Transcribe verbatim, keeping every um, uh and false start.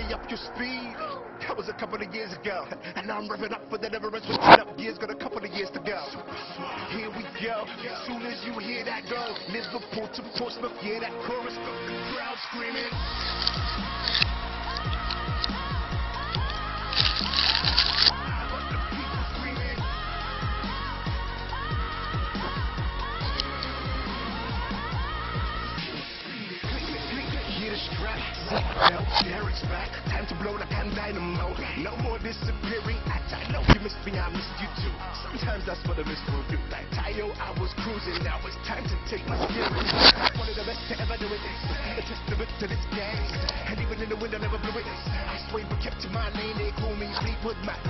up your speed. That was a couple of years ago, and I'm revving up for the Everest with ten up years, got a couple of years to go. Here we go, as soon as you hear that go, Liverpool to Portsmouth, yeah, that chorus, the crowd screaming. Derek's back, time to blow like I'm dynamo. No more disappearing. I, I know you missed me, I missed you too. Sometimes that's what a miss will do. Like Tayo, I was cruising, now it's time to take my spirit. One of the best to ever do it. A testament to this game. And even in the wind, I never blew it. I swayed but kept to my lane. They call me Fleetwood Mac.